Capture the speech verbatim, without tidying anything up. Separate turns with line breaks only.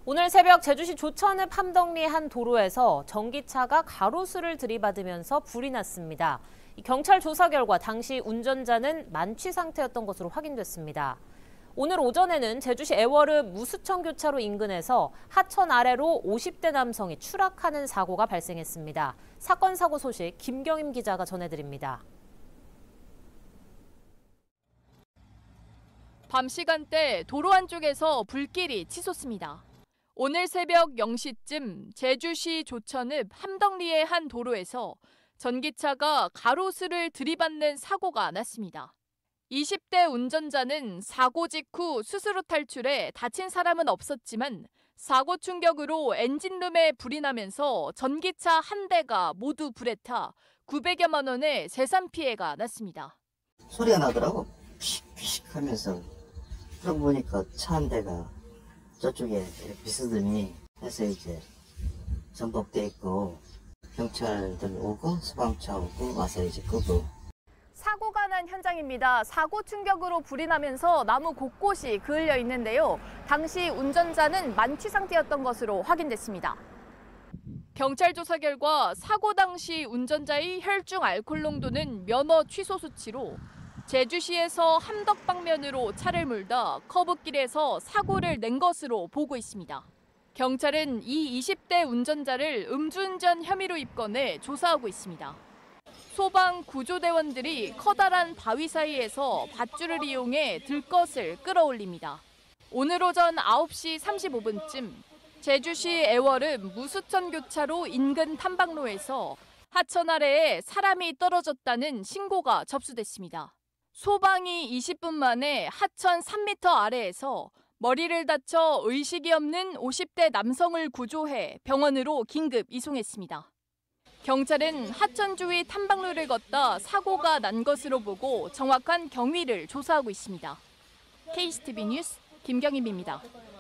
오늘 새벽 제주시 조천읍 함덕리 한 도로에서 전기차가 가로수를 들이받으면서 불이 났습니다. 경찰 조사 결과 당시 운전자는 만취 상태였던 것으로 확인됐습니다. 오늘 오전에는 제주시 애월읍 무수청 교차로 인근에서 하천 아래로 오십 대 남성이 추락하는 사고가 발생했습니다. 사건 사고 소식 김경임 기자가 전해드립니다.
밤 시간대 도로 한쪽에서 불길이 치솟습니다. 오늘 새벽 영 시쯤 제주시 조천읍 함덕리의 한 도로에서 전기차가 가로수를 들이받는 사고가 났습니다. 이십 대 운전자는 사고 직후 스스로 탈출해 다친 사람은 없었지만 사고 충격으로 엔진룸에 불이 나면서 전기차 한 대가 모두 불에 타 구백여만 원의 재산 피해가 났습니다.
소리가 나더라고. 피식피식 하면서. 그러고 보니까 차 한 대가 저쪽에 비스듬히 해서 이제 전복돼 있고 경찰들 오고 소방차 오고 와서 이제 끄고.
사고가 난 현장입니다. 사고 충격으로 불이 나면서 나무 곳곳이 그을려 있는데요. 당시 운전자는 만취 상태였던 것으로 확인됐습니다. 경찰 조사 결과 사고 당시 운전자의 혈중 알코올 농도는 면허 취소 수치로 제주시에서 함덕 방면으로 차를 몰다 커브길에서 사고를 낸 것으로 보고 있습니다. 경찰은 이 이십 대 운전자를 음주운전 혐의로 입건해 조사하고 있습니다. 소방 구조대원들이 커다란 바위 사이에서 밧줄을 이용해 들것을 끌어올립니다. 오늘 오전 아홉 시 삼십오 분쯤 제주시 애월읍 무수천 교차로 인근 탐방로에서 하천 아래에 사람이 떨어졌다는 신고가 접수됐습니다. 소방이 이십 분 만에 하천 삼 미터 아래에서 머리를 다쳐 의식이 없는 오십 대 남성을 구조해 병원으로 긴급 이송했습니다. 경찰은 하천 주위 탐방로를 걷다 사고가 난 것으로 보고 정확한 경위를 조사하고 있습니다. 케이씨티비 뉴스 김경임입니다.